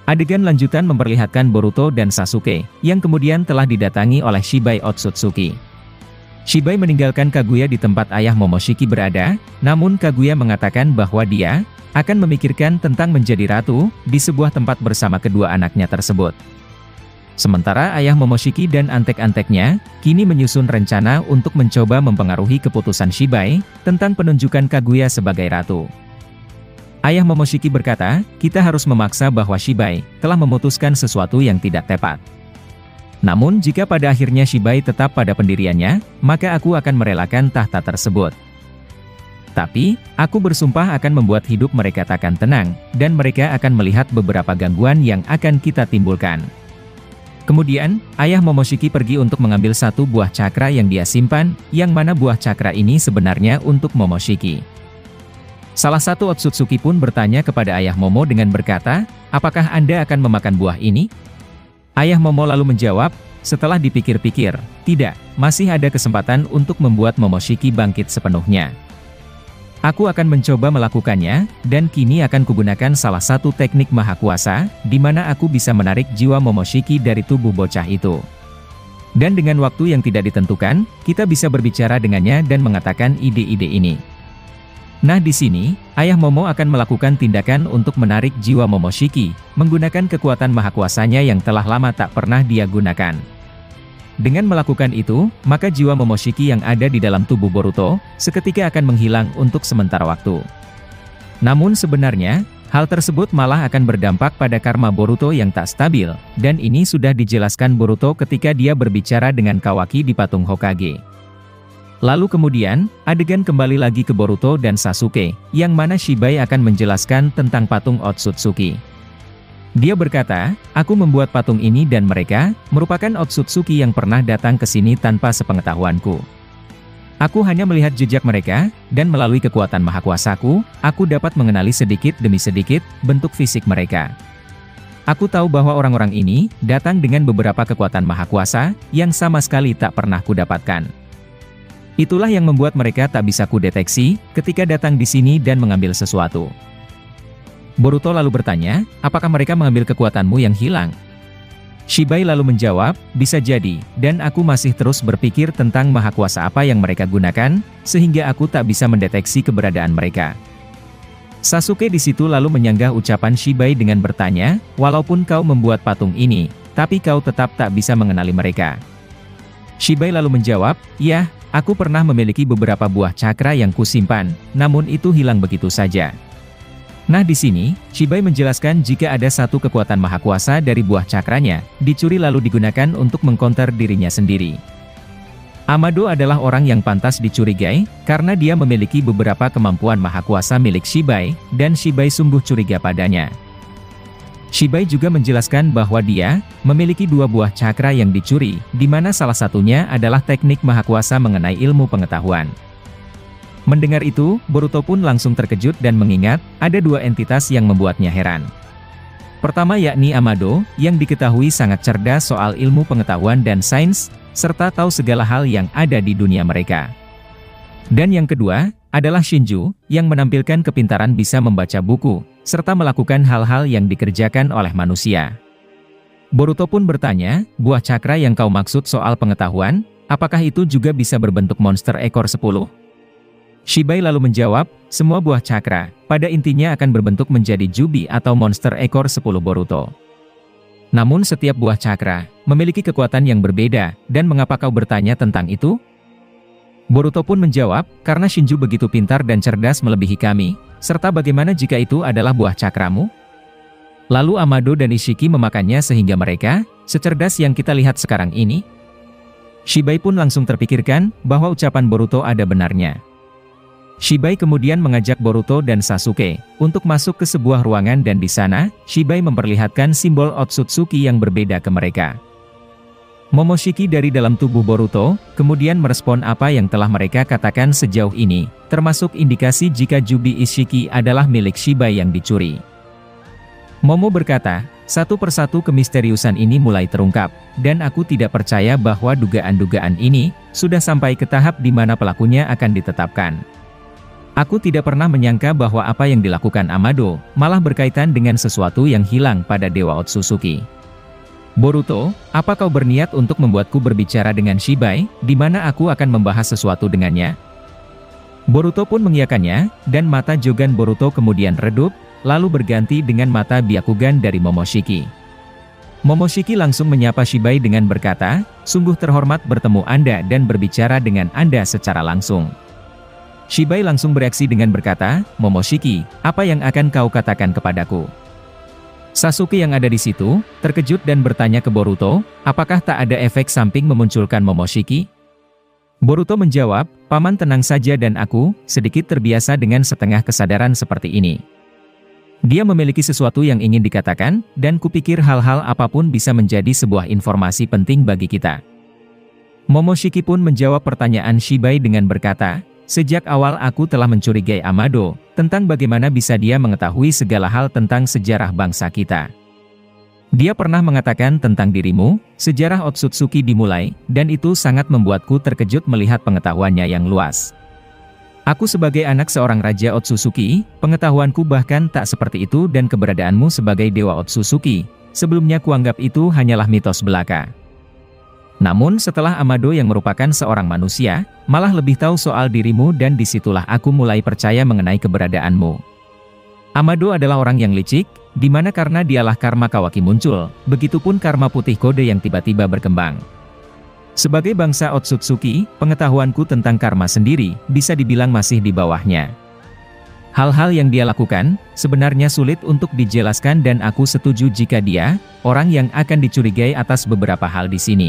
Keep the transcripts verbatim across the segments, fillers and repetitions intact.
Adegan lanjutan memperlihatkan Boruto dan Sasuke, yang kemudian telah didatangi oleh Shibai Otsutsuki. Shibai meninggalkan Kaguya di tempat ayah Momoshiki berada, namun Kaguya mengatakan bahwa dia akan memikirkan tentang menjadi ratu di sebuah tempat bersama kedua anaknya tersebut. Sementara ayah Momoshiki dan antek-anteknya kini menyusun rencana untuk mencoba mempengaruhi keputusan Shibai tentang penunjukan Kaguya sebagai ratu. Ayah Momoshiki berkata, kita harus memaksa bahwa Shibai telah memutuskan sesuatu yang tidak tepat. Namun jika pada akhirnya Shibai tetap pada pendiriannya, maka aku akan merelakan tahta tersebut. Tapi, aku bersumpah akan membuat hidup mereka takkan tenang, dan mereka akan melihat beberapa gangguan yang akan kita timbulkan. Kemudian, ayah Momoshiki pergi untuk mengambil satu buah cakra yang dia simpan, yang mana buah cakra ini sebenarnya untuk Momoshiki. Salah satu Otsutsuki pun bertanya kepada ayah Momo dengan berkata, apakah Anda akan memakan buah ini? Ayah Momo lalu menjawab, setelah dipikir-pikir, tidak, masih ada kesempatan untuk membuat Momoshiki bangkit sepenuhnya. Aku akan mencoba melakukannya, dan kini akan kugunakan salah satu teknik maha kuasa, di mana aku bisa menarik jiwa Momoshiki dari tubuh bocah itu. Dan dengan waktu yang tidak ditentukan, kita bisa berbicara dengannya dan mengatakan ide-ide ini. Nah di sini, ayah Momo akan melakukan tindakan untuk menarik jiwa Momoshiki, menggunakan kekuatan maha kuasanya yang telah lama tak pernah dia gunakan. Dengan melakukan itu, maka jiwa Momoshiki yang ada di dalam tubuh Boruto, seketika akan menghilang untuk sementara waktu. Namun sebenarnya, hal tersebut malah akan berdampak pada karma Boruto yang tak stabil, dan ini sudah dijelaskan Boruto ketika dia berbicara dengan Kawaki di patung Hokage. Lalu kemudian, adegan kembali lagi ke Boruto dan Sasuke, yang mana Shibai akan menjelaskan tentang patung Otsutsuki. Dia berkata, aku membuat patung ini dan mereka, merupakan Otsutsuki yang pernah datang ke sini tanpa sepengetahuanku. Aku hanya melihat jejak mereka, dan melalui kekuatan mahakuasaku, aku dapat mengenali sedikit demi sedikit, bentuk fisik mereka. Aku tahu bahwa orang-orang ini, datang dengan beberapa kekuatan mahakuasa, yang sama sekali tak pernah kudapatkan. Itulah yang membuat mereka tak bisa kudeteksi, ketika datang di sini dan mengambil sesuatu. Boruto lalu bertanya, apakah mereka mengambil kekuatanmu yang hilang? Shibai lalu menjawab, bisa jadi, dan aku masih terus berpikir tentang mahakuasa apa yang mereka gunakan, sehingga aku tak bisa mendeteksi keberadaan mereka. Sasuke di situ lalu menyanggah ucapan Shibai dengan bertanya, walaupun kau membuat patung ini, tapi kau tetap tak bisa mengenali mereka. Shibai lalu menjawab, ya, aku pernah memiliki beberapa buah cakra yang kusimpan, namun itu hilang begitu saja. Nah di sini, Shibai menjelaskan jika ada satu kekuatan mahakuasa dari buah cakranya, dicuri lalu digunakan untuk mengkonter dirinya sendiri. Amado adalah orang yang pantas dicurigai, karena dia memiliki beberapa kemampuan mahakuasa milik Shibai, dan Shibai sungguh curiga padanya. Shibai juga menjelaskan bahwa dia memiliki dua buah cakra yang dicuri, di mana salah satunya adalah teknik mahakuasa mengenai ilmu pengetahuan. Mendengar itu, Boruto pun langsung terkejut dan mengingat, ada dua entitas yang membuatnya heran. Pertama yakni Amado, yang diketahui sangat cerdas soal ilmu pengetahuan dan sains, serta tahu segala hal yang ada di dunia mereka. Dan yang kedua, adalah Shinju, yang menampilkan kepintaran bisa membaca buku, serta melakukan hal-hal yang dikerjakan oleh manusia. Boruto pun bertanya, buah cakra yang kau maksud soal pengetahuan, apakah itu juga bisa berbentuk monster ekor sepuluh? Shibai lalu menjawab, semua buah cakra, pada intinya akan berbentuk menjadi Jubi atau monster ekor sepuluh Boruto. Namun setiap buah cakra, memiliki kekuatan yang berbeda, dan mengapa kau bertanya tentang itu? Boruto pun menjawab, karena Shinju begitu pintar dan cerdas melebihi kami, serta bagaimana jika itu adalah buah cakramu? Lalu Amado dan Ishiki memakannya sehingga mereka, secerdas yang kita lihat sekarang ini? Shibai pun langsung terpikirkan, bahwa ucapan Boruto ada benarnya. Shibai kemudian mengajak Boruto dan Sasuke untuk masuk ke sebuah ruangan dan di sana, Shibai memperlihatkan simbol Otsutsuki yang berbeda ke mereka. Momoshiki dari dalam tubuh Boruto, kemudian merespon apa yang telah mereka katakan sejauh ini, termasuk indikasi jika Jubi Ishiki adalah milik Shibai yang dicuri. Momo berkata, satu persatu kemisteriusan ini mulai terungkap, dan aku tidak percaya bahwa dugaan-dugaan ini sudah sampai ke tahap di mana pelakunya akan ditetapkan. Aku tidak pernah menyangka bahwa apa yang dilakukan Amado, malah berkaitan dengan sesuatu yang hilang pada Dewa Otsutsuki. Boruto, apa kau berniat untuk membuatku berbicara dengan Shibai, di mana aku akan membahas sesuatu dengannya? Boruto pun mengiyakannya, dan mata Jogan Boruto kemudian redup, lalu berganti dengan mata Byakugan dari Momoshiki. Momoshiki langsung menyapa Shibai dengan berkata, "Sungguh terhormat bertemu Anda dan berbicara dengan Anda secara langsung." Shibai langsung bereaksi dengan berkata, "Momoshiki, apa yang akan kau katakan kepadaku?" Sasuke yang ada di situ, terkejut dan bertanya ke Boruto, apakah tak ada efek samping memunculkan Momoshiki? Boruto menjawab, "Paman tenang saja dan aku, sedikit terbiasa dengan setengah kesadaran seperti ini. Dia memiliki sesuatu yang ingin dikatakan, dan kupikir hal-hal apapun bisa menjadi sebuah informasi penting bagi kita." Momoshiki pun menjawab pertanyaan Shibai dengan berkata, "Sejak awal aku telah mencurigai Amado, tentang bagaimana bisa dia mengetahui segala hal tentang sejarah bangsa kita. Dia pernah mengatakan tentang dirimu, sejarah Otsutsuki dimulai, dan itu sangat membuatku terkejut melihat pengetahuannya yang luas. Aku sebagai anak seorang Raja Otsutsuki, pengetahuanku bahkan tak seperti itu dan keberadaanmu sebagai Dewa Otsutsuki, sebelumnya kuanggap itu hanyalah mitos belaka. Namun setelah Amado yang merupakan seorang manusia, malah lebih tahu soal dirimu dan disitulah aku mulai percaya mengenai keberadaanmu. Amado adalah orang yang licik, di mana karena dialah karma Kawaki muncul, begitupun karma putih kode yang tiba-tiba berkembang. Sebagai bangsa Otsutsuki, pengetahuanku tentang karma sendiri, bisa dibilang masih di bawahnya. Hal-hal yang dia lakukan, sebenarnya sulit untuk dijelaskan dan aku setuju jika dia, orang yang akan dicurigai atas beberapa hal di sini."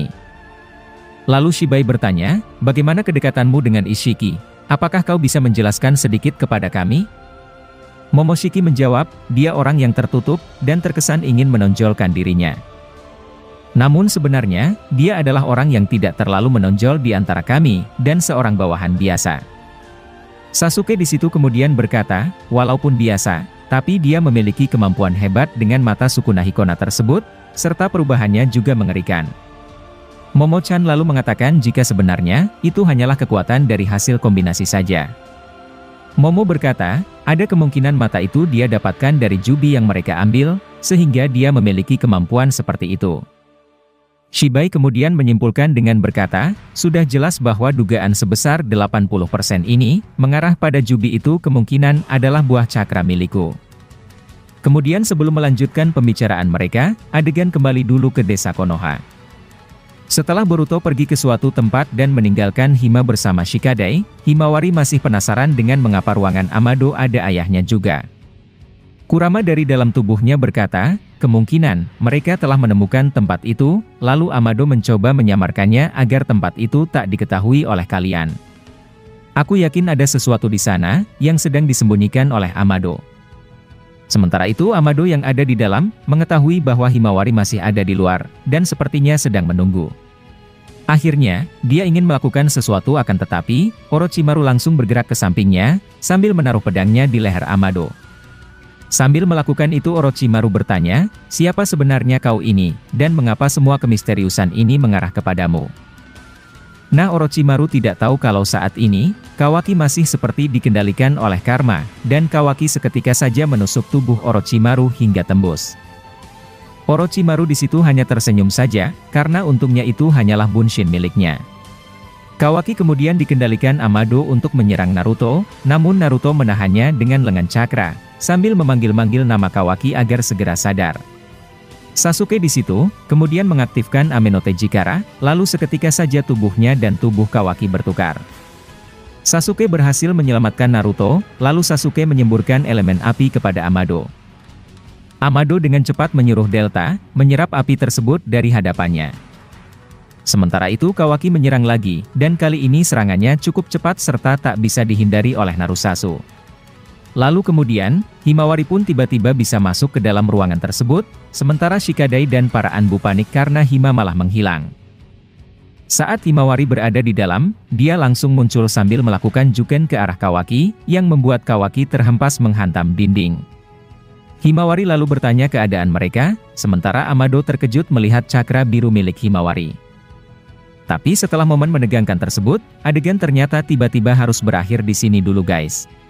Lalu Shibai bertanya, "Bagaimana kedekatanmu dengan Ishiki? Apakah kau bisa menjelaskan sedikit kepada kami?" Momoshiki menjawab, "Dia orang yang tertutup, dan terkesan ingin menonjolkan dirinya. Namun sebenarnya, dia adalah orang yang tidak terlalu menonjol di antara kami, dan seorang bawahan biasa." Sasuke di situ kemudian berkata, "Walaupun biasa, tapi dia memiliki kemampuan hebat dengan mata Sukuna Hikona tersebut, serta perubahannya juga mengerikan." Momo-chan lalu mengatakan jika sebenarnya, itu hanyalah kekuatan dari hasil kombinasi saja. Momo berkata, ada kemungkinan mata itu dia dapatkan dari jubi yang mereka ambil, sehingga dia memiliki kemampuan seperti itu. Shibai kemudian menyimpulkan dengan berkata, sudah jelas bahwa dugaan sebesar delapan puluh persen ini, mengarah pada jubi itu kemungkinan adalah buah cakra milikku. Kemudian sebelum melanjutkan pembicaraan mereka, adegan kembali dulu ke desa Konoha. Setelah Boruto pergi ke suatu tempat dan meninggalkan Hima bersama Shikadai, Himawari masih penasaran dengan mengapa ruangan Amado ada ayahnya juga. Kurama dari dalam tubuhnya berkata, kemungkinan mereka telah menemukan tempat itu, lalu Amado mencoba menyamarkannya agar tempat itu tak diketahui oleh kalian. Aku yakin ada sesuatu di sana, yang sedang disembunyikan oleh Amado. Sementara itu Amado yang ada di dalam, mengetahui bahwa Himawari masih ada di luar, dan sepertinya sedang menunggu. Akhirnya, dia ingin melakukan sesuatu akan tetapi, Orochimaru langsung bergerak ke sampingnya, sambil menaruh pedangnya di leher Amado. Sambil melakukan itu Orochimaru bertanya, siapa sebenarnya kau ini, dan mengapa semua kemisteriusan ini mengarah kepadamu? Nah Orochimaru tidak tahu kalau saat ini, Kawaki masih seperti dikendalikan oleh karma, dan Kawaki seketika saja menusuk tubuh Orochimaru hingga tembus. Orochimaru di situ hanya tersenyum saja, karena untungnya itu hanyalah bunshin miliknya. Kawaki kemudian dikendalikan Amado untuk menyerang Naruto, namun Naruto menahannya dengan lengan cakra, sambil memanggil-manggil nama Kawaki agar segera sadar. Sasuke di situ, kemudian mengaktifkan Amenote Jikara, lalu seketika saja tubuhnya dan tubuh Kawaki bertukar. Sasuke berhasil menyelamatkan Naruto, lalu Sasuke menyemburkan elemen api kepada Amado. Amado dengan cepat menyuruh Delta, menyerap api tersebut dari hadapannya. Sementara itu Kawaki menyerang lagi, dan kali ini serangannya cukup cepat serta tak bisa dihindari oleh Narusasu. Lalu kemudian, Himawari pun tiba-tiba bisa masuk ke dalam ruangan tersebut, sementara Shikadai dan para Anbu panik karena Hima malah menghilang. Saat Himawari berada di dalam, dia langsung muncul sambil melakukan juken ke arah Kawaki, yang membuat Kawaki terhempas menghantam dinding. Himawari lalu bertanya keadaan mereka, sementara Amado terkejut melihat cakra biru milik Himawari. Tapi setelah momen menegangkan tersebut, adegan ternyata tiba-tiba harus berakhir di sini dulu guys.